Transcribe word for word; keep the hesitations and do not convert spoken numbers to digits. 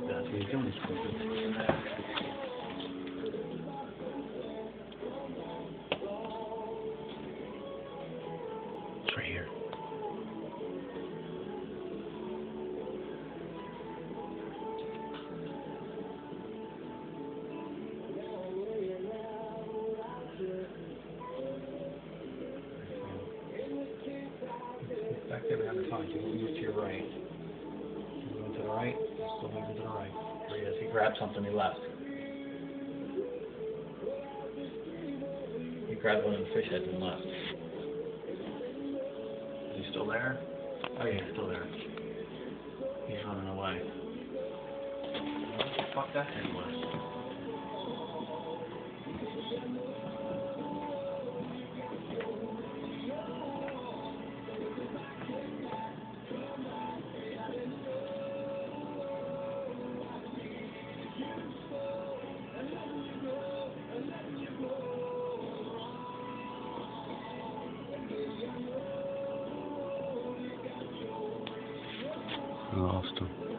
That's what he's doing. He's smoking. It's right here. Back there behind the phone. You move to your right. You move to the right. Still moving to the right. There he is. He grabbed something. He left. He grabbed one of the fish heads and left. Is he still there? Oh yeah, he's still there. He's running away. What the fuck that thing was? I lost him.